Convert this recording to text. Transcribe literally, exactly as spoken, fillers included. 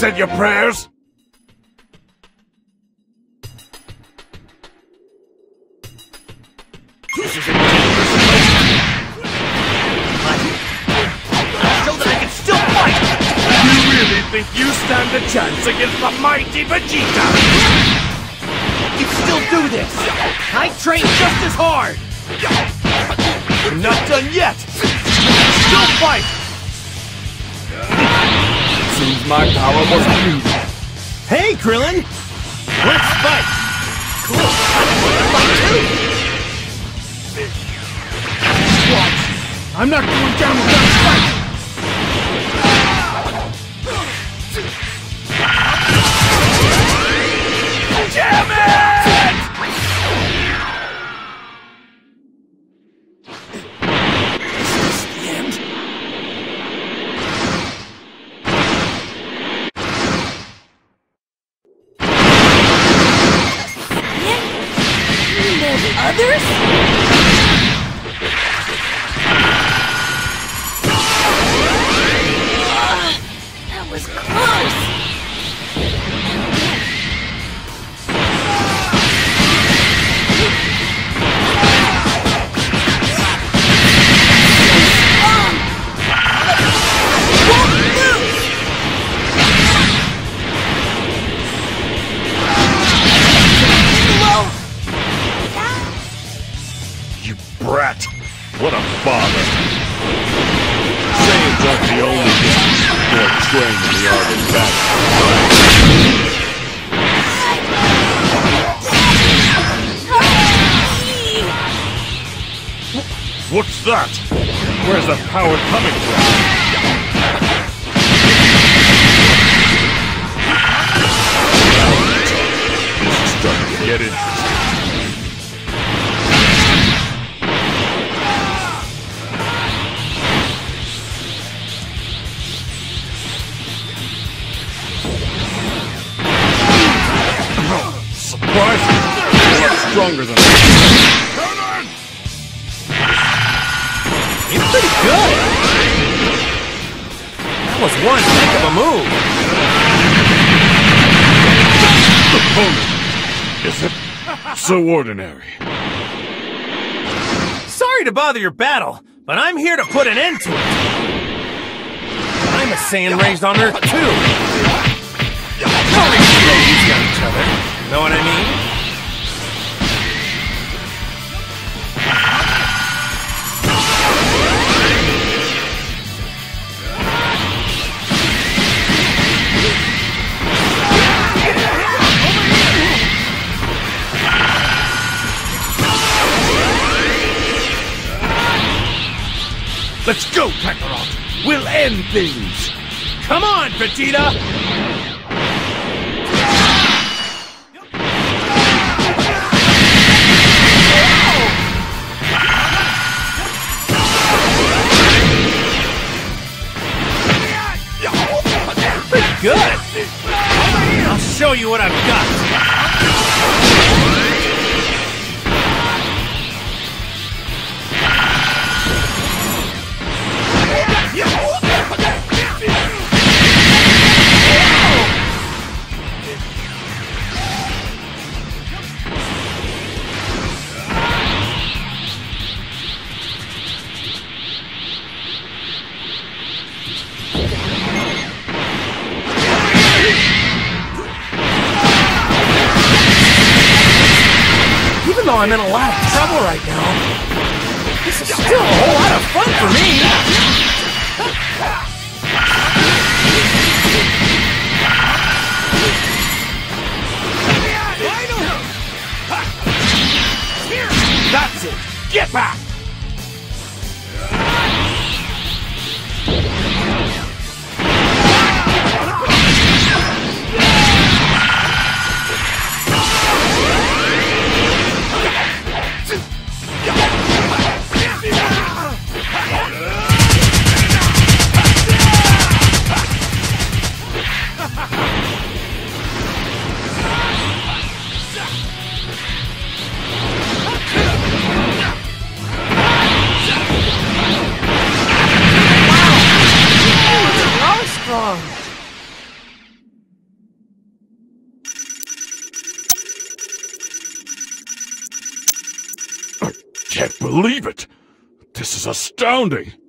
said your prayers? This is a dangerous approach. Show that I can still fight! You really think you stand a chance against the mighty Vegeta? You can still do this! I train just as hard! You're not done yet! Still fight! Seems my power wasn't needed. Hey, Krillin! Let's fight! Cool! I want to fight too! What? I'm not going down without a fight! Damn it! Is this the end? There's others? Uh, that was close! Brat! What a bother! Saiyans aren't the only ones who are trained in the art of battle. What's that? Where's the power coming from? This is starting to get interesting. Surprising! You're much stronger than I. You're pretty good! That was one heck of a move! Opponent! Is it so ordinary? Sorry to bother your battle, but I'm here to put an end to it! I'm a Saiyan raised on Earth, too! Don't make us go easy on each other! Know what I mean? Let's go, Kakarot! We'll end things! Come on, Vegeta! Good! I'll show you what I've got! Even though I'm in a lot of trouble right now, this is still a whole lot of fun for me! That's it! Get back! can't believe it. This is astounding.